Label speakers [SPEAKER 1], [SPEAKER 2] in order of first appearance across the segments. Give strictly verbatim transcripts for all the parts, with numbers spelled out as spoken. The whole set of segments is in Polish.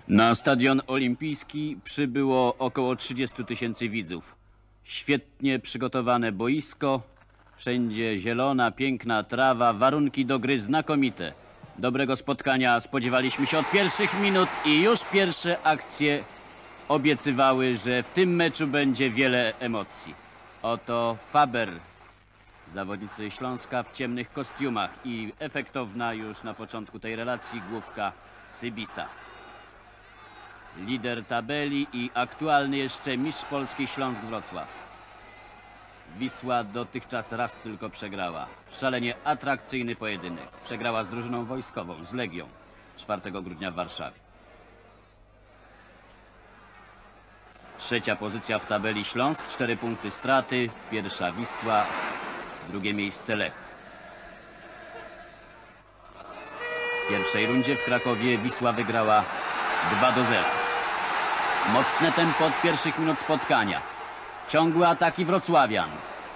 [SPEAKER 1] Na Stadion Olimpijski przybyło około trzydziestu tysięcy widzów. Świetnie przygotowane boisko, wszędzie zielona, piękna trawa, warunki do gry znakomite. Dobrego spotkania spodziewaliśmy się od pierwszych minut i już pierwsze akcje obiecywały, że w tym meczu będzie wiele emocji. Oto Faber, zawodnicy Śląska w ciemnych kostiumach i efektowna już na początku tej relacji główka Sybisa. Lider tabeli i aktualny jeszcze mistrz Polski Śląsk Wrocław. Wisła dotychczas raz tylko przegrała. Szalenie atrakcyjny pojedynek. Przegrała z drużyną wojskową, z Legią, czwartego grudnia w Warszawie. Trzecia pozycja w tabeli Śląsk, cztery punkty straty. Pierwsza Wisła, drugie miejsce Lech. W pierwszej rundzie w Krakowie Wisła wygrała dwa do zera. Mocne tempo od pierwszych minut spotkania. Ciągłe ataki wrocławian.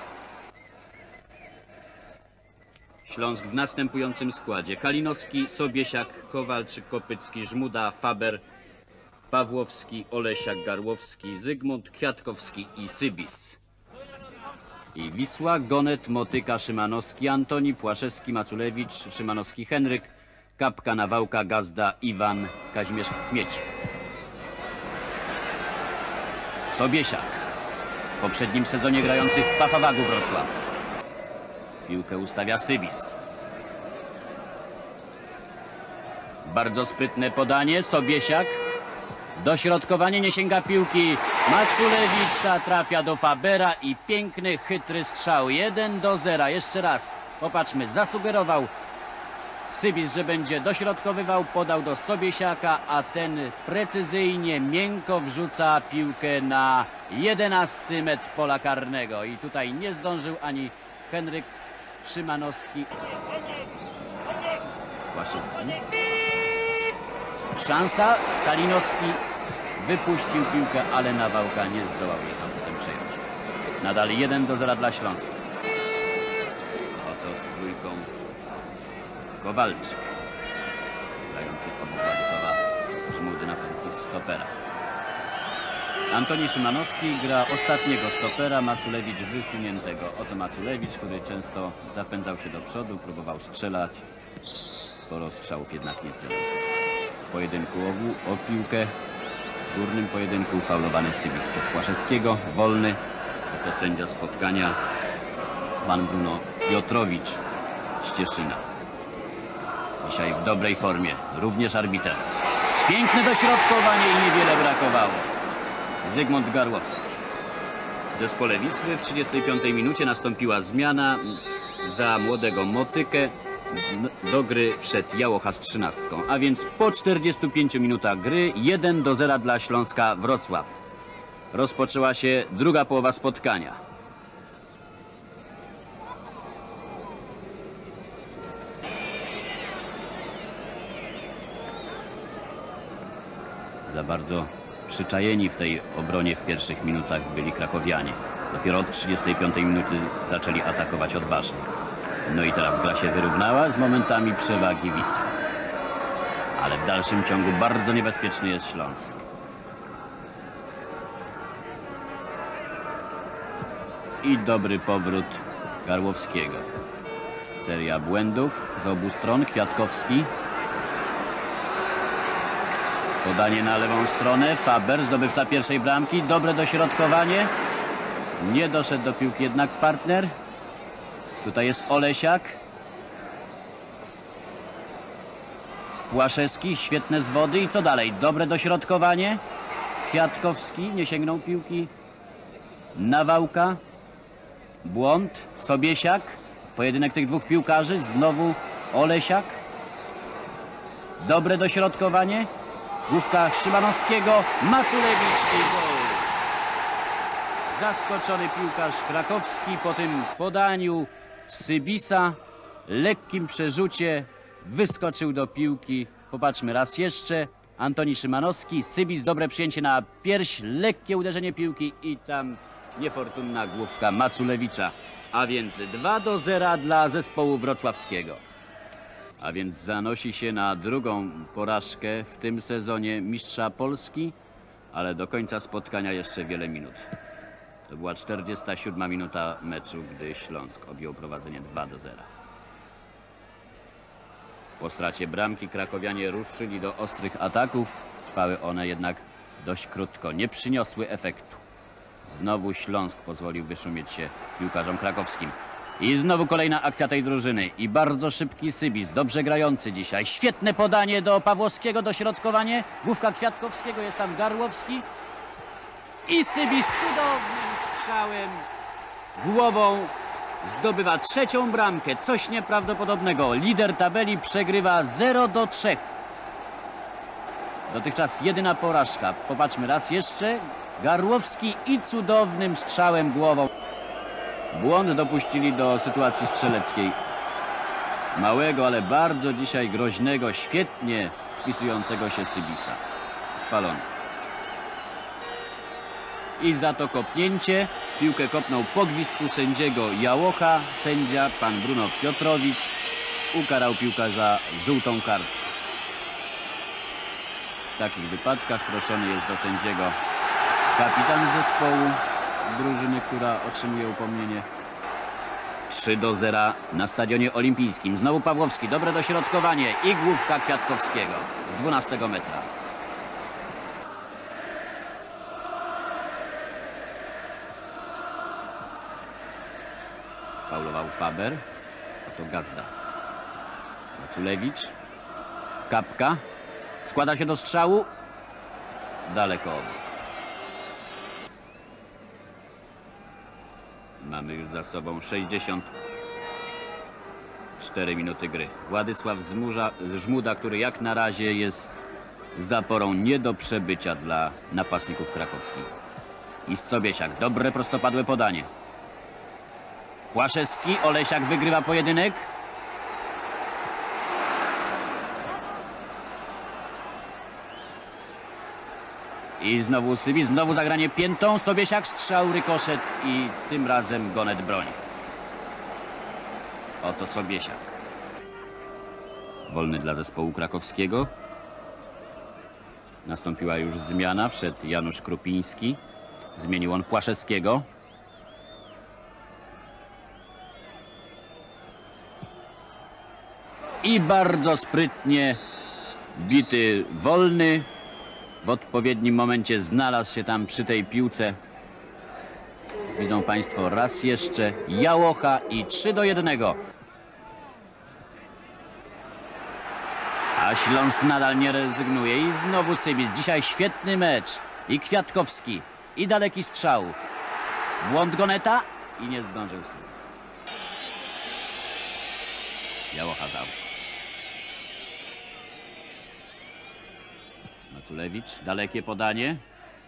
[SPEAKER 1] Śląsk w następującym składzie: Kalinowski, Sobiesiak, Kowalczyk, Kopycki, Żmuda, Faber, Pawłowski, Olesiak, Garłowski, Zygmunt, Kwiatkowski i Sybis. I Wisła: Gonet, Motyka, Szymanowski, Antoni, Płaszewski, Maculewicz, Szymanowski, Henryk, Kapka, Nawałka, Gazda, Iwan, Kazimierz Kmiecik. Sobiesiak, w poprzednim sezonie grający w Pafawagu Wrocław. Piłkę ustawia Sybis. Bardzo sprytne podanie, Sobiesiak. Dośrodkowanie, nie sięga piłki. Maculewicz ta trafia do Fabera i piękny, chytry strzał. jeden do zera. Jeszcze raz, popatrzmy, zasugerował Sybis, że będzie dośrodkowywał, podał do Sobiesiaka, a ten precyzyjnie, miękko wrzuca piłkę na jedenasty metr pola karnego. I tutaj nie zdążył ani Henryk, Szymanowski, Płaszewski. Szansa, Kalinowski wypuścił piłkę, ale Nawałka nie zdołał jej tam potem przejąć. Nadal jeden do zera dla Śląska. Oto z trójką Kowalczyk, grający obok Władysława Żmudy na pozycji stopera. Antoni Szymanowski gra ostatniego stopera, Maculewicz wysuniętego. Oto Maculewicz, który często zapędzał się do przodu, próbował strzelać. Sporo strzałów jednak nie celował. W pojedynku o, o piłkę, w górnym pojedynku faulowany Sybis przez Płaszewskiego. Wolny, to sędzia spotkania, pan Bruno Piotrowicz z Cieszyna. Dzisiaj w dobrej formie, również arbiter. Piękne dośrodkowanie i niewiele brakowało. Zygmunt Garłowski. W zespole Wisły w trzydziestej piątej minucie nastąpiła zmiana. Za młodego Motykę do gry wszedł Jałocha z trzynastką. A więc po czterdziestu pięciu minutach gry jeden do zera dla Śląska Wrocław. Rozpoczęła się druga połowa spotkania. Za bardzo przyczajeni w tej obronie w pierwszych minutach byli krakowianie. Dopiero od trzydziestej piątej minuty zaczęli atakować odważnie. No i teraz gra się wyrównała z momentami przewagi Wisły. Ale w dalszym ciągu bardzo niebezpieczny jest Śląsk. I dobry powrót Garłowskiego. Seria błędów z obu stron. Kwiatkowski. Podanie na lewą stronę. Faber, zdobywca pierwszej bramki. Dobre dośrodkowanie. Nie doszedł do piłki jednak partner. Tutaj jest Olesiak. Płaszewski, świetne zwody. I co dalej? Dobre dośrodkowanie. Kwiatkowski, nie sięgnął piłki. Nawałka. Błąd. Sobiesiak. Pojedynek tych dwóch piłkarzy. Znowu Olesiak. Dobre dośrodkowanie. Główka Szymanowskiego. Maculewicz i gol. Zaskoczony piłkarz krakowski po tym podaniu Sybisa, lekkim przerzucie wyskoczył do piłki. Popatrzmy raz jeszcze. Antoni Szymanowski, Sybis, dobre przyjęcie na pierś, lekkie uderzenie piłki i tam niefortunna główka Maculewicza. A więc dwa do zera dla zespołu wrocławskiego. A więc zanosi się na drugą porażkę w tym sezonie mistrza Polski, ale do końca spotkania jeszcze wiele minut. To była czterdziesta siódma minuta meczu, gdy Śląsk objął prowadzenie dwa do zera. Po stracie bramki krakowianie ruszyli do ostrych ataków. Trwały one jednak dość krótko, nie przyniosły efektu. Znowu Śląsk pozwolił wyszumieć się piłkarzom krakowskim. I znowu kolejna akcja tej drużyny. I bardzo szybki Sybis, dobrze grający dzisiaj. Świetne podanie do Pawłowskiego, dośrodkowanie. Główka Kwiatkowskiego, jest tam Garłowski. I Sybis cudownym strzałem głową zdobywa trzecią bramkę. Coś nieprawdopodobnego. Lider tabeli przegrywa zero do trzech. Dotychczas jedyna porażka. Popatrzmy raz jeszcze. Garłowski i cudownym strzałem głową. Błąd dopuścili do sytuacji strzeleckiej. Małego, ale bardzo dzisiaj groźnego, świetnie spisującego się Sybisa. Spalony. I za to kopnięcie. Piłkę kopnął po gwizdku sędziego Jałocha. Sędzia, pan Bruno Piotrowicz, ukarał piłkarza żółtą kartką. W takich wypadkach proszony jest do sędziego kapitan zespołu drużyny, która otrzymuje upomnienie. trzy do zera na Stadionie Olimpijskim. Znowu Pawłowski, dobre dośrodkowanie i główka Kwiatkowskiego z dwunastego metra. Faulował Faber, a to Gazda. Maculewicz, Kapka, składa się do strzału, daleko obok. Mamy już za sobą sześćdziesiąt cztery minuty gry. Władysław Zmurza, Żmuda, który jak na razie jest zaporą nie do przebycia dla napastników krakowskich. I Sobiesiak, dobre prostopadłe podanie. Płaszewski, Olesiak wygrywa pojedynek. I znowu Sybis, znowu zagranie piętą. Sobiesiak, strzał, rykoszet i tym razem Gonet broni. Oto Sobiesiak. Wolny dla zespołu krakowskiego. Nastąpiła już zmiana, wszedł Janusz Krupiński. Zmienił on Płaszewskiego. I bardzo sprytnie bity wolny. W odpowiednim momencie znalazł się tam przy tej piłce. Widzą państwo raz jeszcze Jałocha i trzy do jednego. A Śląsk nadal nie rezygnuje i znowu Sybis. Dzisiaj świetny mecz. I Kwiatkowski. I daleki strzał. Błąd Goneta i nie zdążył Sybis. Jałocha za. Maculewicz, dalekie podanie.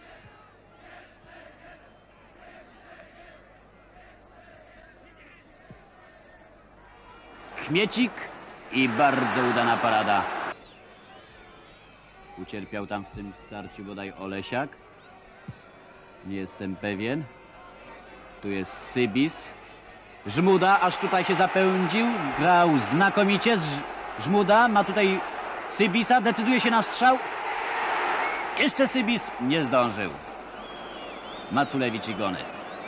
[SPEAKER 1] Kmiecik i bardzo udana parada. Ucierpiał tam w tym starciu bodaj Olesiak. Nie jestem pewien. Tu jest Sybis. Żmuda aż tutaj się zapędził. Grał znakomicie. Żmuda ma tutaj Sybisa. Decyduje się na strzał. Jeszcze Sybis nie zdążył. Maculewicz i Gonet.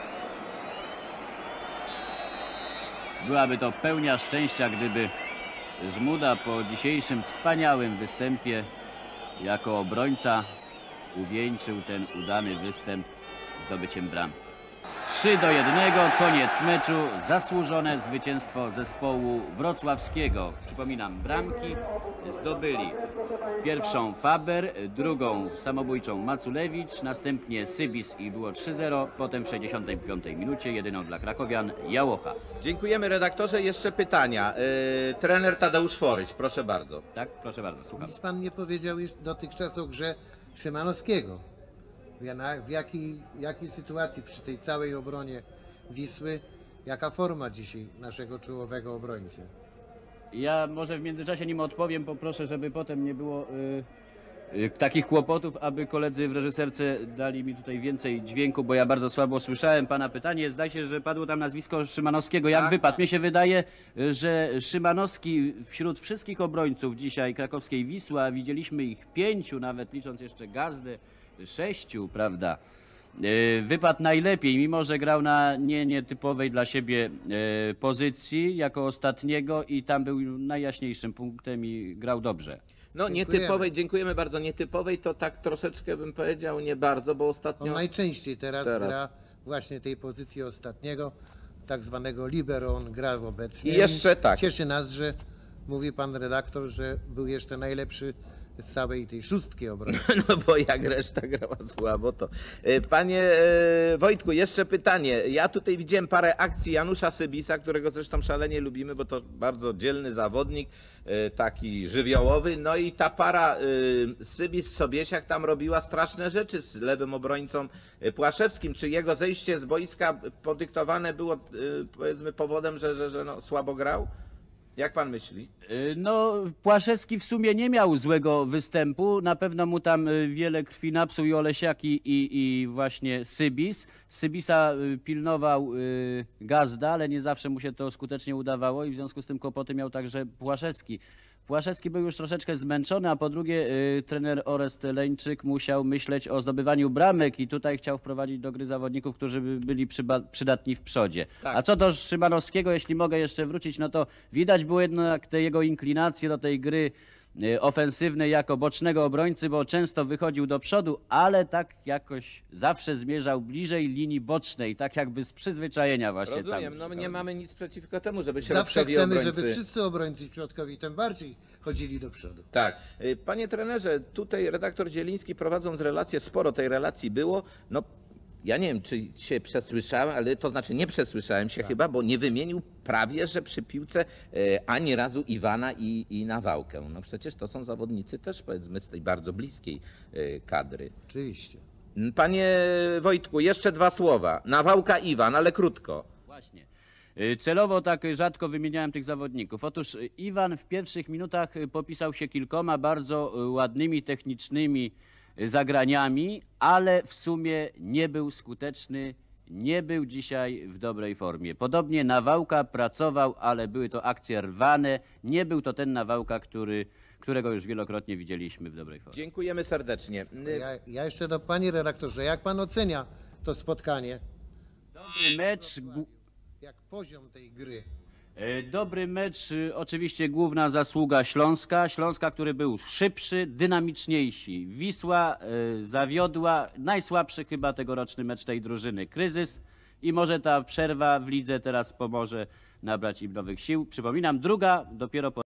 [SPEAKER 1] Byłaby to pełnia szczęścia, gdyby Żmuda po dzisiejszym wspaniałym występie jako obrońca uwieńczył ten udany występ zdobyciem bramki. trzy do jednego, koniec meczu, zasłużone zwycięstwo zespołu wrocławskiego. Przypominam, bramki zdobyli pierwszą Faber, drugą samobójczą Maculewicz, następnie Sybis i było trzy zero, potem w sześćdziesiątej piątej minucie jedyną dla krakowian Jałocha.
[SPEAKER 2] Dziękujemy redaktorze. Jeszcze pytania. Yy, trener Tadeusz Foryś, proszę bardzo.
[SPEAKER 1] Tak, proszę bardzo, słucham.
[SPEAKER 3] Nic pan nie powiedział już dotychczas o grze Szymanowskiego. W jakiej, jakiej sytuacji przy tej całej obronie Wisły, jaka forma dzisiaj naszego czołowego obrońcy?
[SPEAKER 1] Ja może w międzyczasie nim odpowiem, poproszę, żeby potem nie było y, takich kłopotów, aby koledzy w reżyserce dali mi tutaj więcej dźwięku, bo ja bardzo słabo słyszałem pana pytanie. Zdaje się, że padło tam nazwisko Szymanowskiego. Jak
[SPEAKER 2] Tak,
[SPEAKER 1] wypadł?
[SPEAKER 2] tak.
[SPEAKER 1] Mnie się wydaje, y, że Szymanowski wśród wszystkich obrońców dzisiaj krakowskiej Wisły, a widzieliśmy ich pięciu, nawet licząc jeszcze Gazdę, sześciu, prawda? Y, Wypadł najlepiej, mimo że grał na nie nietypowej dla siebie y, pozycji jako ostatniego i tam był najjaśniejszym punktem i grał dobrze.
[SPEAKER 2] No
[SPEAKER 3] Dziękujemy.
[SPEAKER 2] nietypowej, dziękujemy bardzo. Nietypowej to tak troszeczkę bym powiedział nie bardzo, bo
[SPEAKER 3] On
[SPEAKER 2] ostatnio...
[SPEAKER 3] najczęściej teraz,
[SPEAKER 2] Teraz.
[SPEAKER 3] gra właśnie tej pozycji ostatniego, tak zwanego libero, on gra obecnie.
[SPEAKER 2] I jeszcze tak.
[SPEAKER 3] Cieszy nas, że mówi pan redaktor, że był jeszcze najlepszy z całej tej szóstki obrony.
[SPEAKER 2] No bo jak reszta grała słabo, to... E, Panie e, Wojtku, jeszcze pytanie. Ja tutaj widziałem parę akcji Janusza Sybisa, którego zresztą szalenie lubimy, bo to bardzo dzielny zawodnik, e, taki żywiołowy. No i ta para e, Sybis-Sobiesiak tam robiła straszne rzeczy z lewym obrońcą e, Płaszewskim. Czy jego zejście z boiska podyktowane było, e, powiedzmy, powodem, że, że, że no, słabo grał? Jak pan myśli?
[SPEAKER 1] Y, No, Płaszewski w sumie nie miał złego występu. Na pewno mu tam y, wiele krwi napsuł i Olesiak i, i, i właśnie Sybis. Sybisa y, pilnował y, Gazda, ale nie zawsze mu się to skutecznie udawało i w związku z tym kłopoty miał także Płaszewski. Płaszewski był już troszeczkę zmęczony, a po drugie y, trener Orest Leńczyk musiał myśleć o zdobywaniu bramek i tutaj chciał wprowadzić do gry zawodników, którzy by byli przyba- przydatni w przodzie.
[SPEAKER 2] Tak.
[SPEAKER 1] A co do Szymanowskiego, jeśli mogę jeszcze wrócić, no to widać było jednak te jego inklinacje do tej gry y, ofensywnej jako bocznego obrońcy, bo często wychodził do przodu, ale tak jakoś zawsze zmierzał bliżej linii bocznej, tak jakby z przyzwyczajenia właśnie
[SPEAKER 2] Rozumiem,
[SPEAKER 1] tam.
[SPEAKER 2] no
[SPEAKER 1] przy
[SPEAKER 2] nie
[SPEAKER 1] pełni.
[SPEAKER 2] mamy nic przeciwko temu, żeby
[SPEAKER 3] Zawsze
[SPEAKER 2] środkowi
[SPEAKER 3] chcemy,
[SPEAKER 2] obrońcy...
[SPEAKER 3] żeby wszyscy obrońcy środkowi tym bardziej chodzili do przodu.
[SPEAKER 2] Tak. Y, Panie trenerze, tutaj redaktor Zieliński prowadząc relację, sporo tej relacji było. No, ja nie wiem, czy się przesłyszałem, ale to znaczy nie przesłyszałem się chyba, bo nie wymienił prawie, że przy piłce e, ani razu Iwana i, i Nawałkę. No przecież to są zawodnicy też, powiedzmy, z tej bardzo bliskiej e, kadry.
[SPEAKER 3] Oczywiście.
[SPEAKER 2] Panie Wojtku, jeszcze dwa słowa. Nawałka, Iwan, ale krótko.
[SPEAKER 1] Właśnie. Y, Celowo tak rzadko wymieniałem tych zawodników. Otóż y, Iwan w pierwszych minutach y, popisał się kilkoma bardzo y, ładnymi, technicznymi y, zagraniami, ale w sumie nie był skuteczny, nie był dzisiaj w dobrej formie. Podobnie Nawałka pracował, ale były to akcje rwane. Nie był to ten Nawałka, który, którego już wielokrotnie widzieliśmy w dobrej formie.
[SPEAKER 2] Dziękujemy serdecznie. Y,
[SPEAKER 3] Ja, ja jeszcze do pani redaktorze, jak pan ocenia to spotkanie?
[SPEAKER 1] Dobry mecz. gu-
[SPEAKER 3] Jak poziom tej gry?
[SPEAKER 1] E, Dobry mecz, y, oczywiście główna zasługa Śląska. Śląska, który był szybszy, dynamiczniejsi. Wisła e, zawiodła, najsłabszy chyba tegoroczny mecz tej drużyny. Kryzys i może ta przerwa w lidze teraz pomoże nabrać im nowych sił. Przypominam, druga dopiero po